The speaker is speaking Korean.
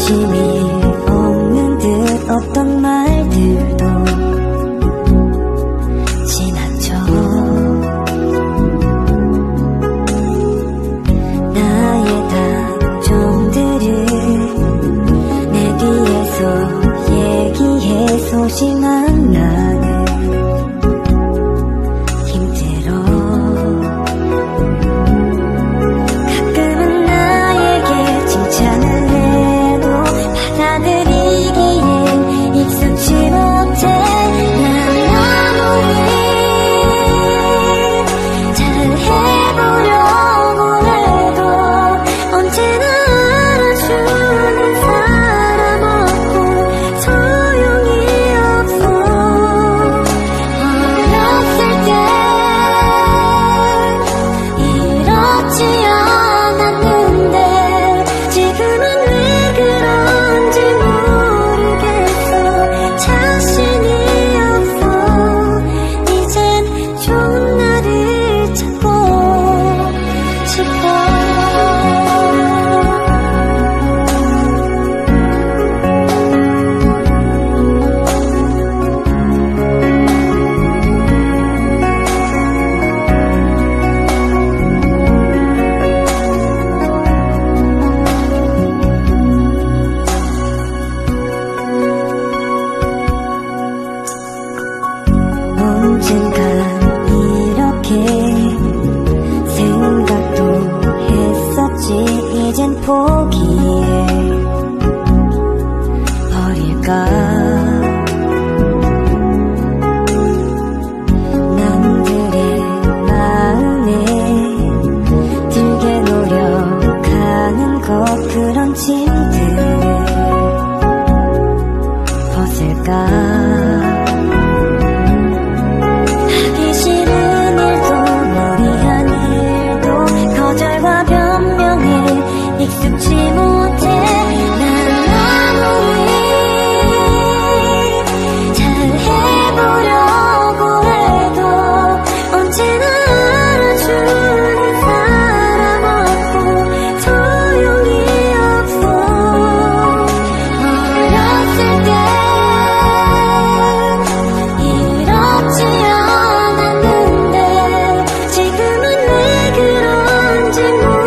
관심이 없는 듯 어떤 말들도 지나쳐. 나의 단점들을 내 뒤에서 얘기해 소심한 나는 힘들어. 가끔은 나에게 칭찬을 해도 받아들이기엔 익숙지 못해. 난 아무리 잘해보려고 해도 언제나 알아주는 사람 없고 소용이 없어. 어렸을 때 이렇지 않았는데 지금은 왜 그런지 모르겠어. 자신이 없어. 이젠 좋은 나를 찾고 싶어. 언젠간 이렇게 생각도 했었지. 이젠 포기해 버릴까. 남들의 마음에 들게 노력하는 것, 그런 짐들을 벗을까. 하기 싫은 일도 무리한 일도 거절과 변명에 익숙지 못해. 난 아무리 잘해보려고 해도 언제나 알아주는 사람 없고 소용이 없어. 어렸을 때 이렇지 않았는데 지금은 왜 그런지 모르겠어.